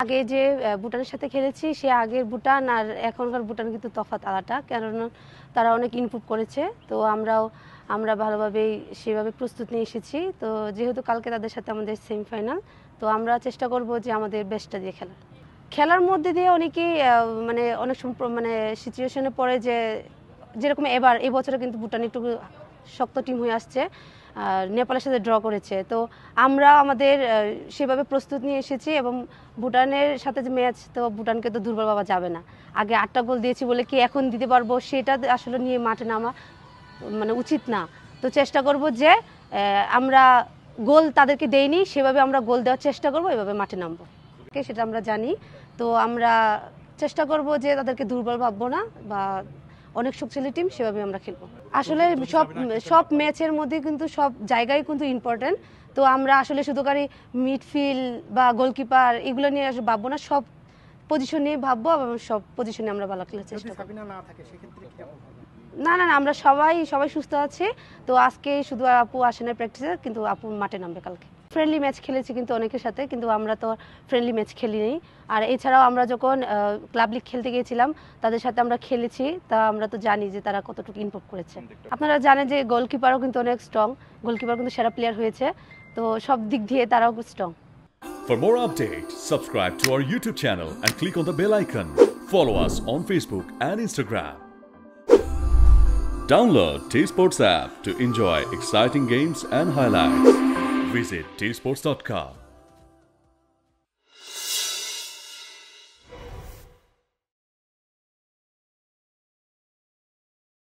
আগে যে ভুটানের সাথে খেলেছি সে আগের ভুটান আর এখনকার ভুটান কিন্তু তফাৎ আলাদা, কারণ তারা অনেক ইমপ্রুভ করেছে। তো আমরা ভালোভাবেই সেভাবে প্রস্তুত নিয়ে এসেছি। তো যেহেতু কালকে তাদের সাথে আমাদের সেমিফাইনাল, তো আমরা চেষ্টা করব যে আমাদের বেস্টটা দিয়ে খেলার মধ্যে দিয়ে অনেকেই মানে অনেক মানে সিচুয়েশনে পড়ে যে যেরকম এই বছরে কিন্তু ভুটান একটু শক্ত টিম হয়ে আসছে, নেপালের সাথে ড্র করেছে। তো আমরা আমাদের সেভাবে প্রস্তুত নিয়ে এসেছি এবং ভুটানের সাথে যে ম্যাচ, তো ভুটানকে তো দুর্বল ভাবা যাবে না। আগে 8টা গোল দিয়েছি বলে কি এখন দিতে পারবো সেটা আসলে নিয়ে মাঠে নামা মানে উচিত না। তো চেষ্টা করব যে আমরা গোল তাদেরকে দেইনি, সেভাবে আমরা গোল দেওয়ার চেষ্টা করব, এভাবে মাঠে নামবো, সেটা আমরা জানি। তো আমরা চেষ্টা করব যে তাদেরকে দুর্বল ভাববো না বা অনেক শক্তিশালী টিম, সেভাবে আমরা খেলবো। আসলে সব ম্যাচের মধ্যে কিন্তু সব জায়গায় কিন্তু ইম্পর্টেন্ট। তো আমরা আসলে শুধু খালি মিডফিল্ড বা গোলকিপার এগুলো নিয়ে ভাববো না, সব পজিশন নিয়ে ভাববো এবং সব পজিশনে আমরা ভালো খেলার চেষ্টা করব। না, আমরা সবাই সুস্থ আছি। তো আজকে শুধু আপু আসে না প্র্যাকটিসে, কিন্তু আপু মাঠে নামবে কালকে। ফ্রেন্ডলি ম্যাচ খেলেছি কিন্তু অনেকের সাথে, কিন্তু আমরা তো ফ্রেন্ডলি ম্যাচ খেলিনি। আর এছাড়াও আমরা যখন ক্লাব লিগ খেলতে গিয়েছিলাম তাদের সাথে আমরা খেলেছি, তা আমরা তো জানি যে তারা কতটুকু ইমপ্রুভ করেছে। আপনারা জানেন যে গোলকিপারও কিন্তু অনেক স্ট্রং, গোলকিপার কিন্তু সেরা প্লেয়ার হয়েছে। তো সব দিক দিয়ে তারাও strong. For more updates, subscribe to our YouTube channel and click on the bell icon. Follow us on Facebook and Instagram. Download 𝗃𝗵𝗴𝗃 app to enjoy exciting games and highlights. Visit 𝗃𝗵𝗴𝗃.com.